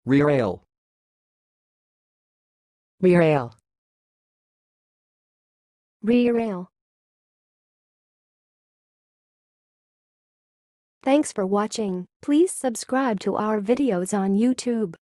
rerail, rerail, rerail. Thanks for watching. Please subscribe to our videos on YouTube.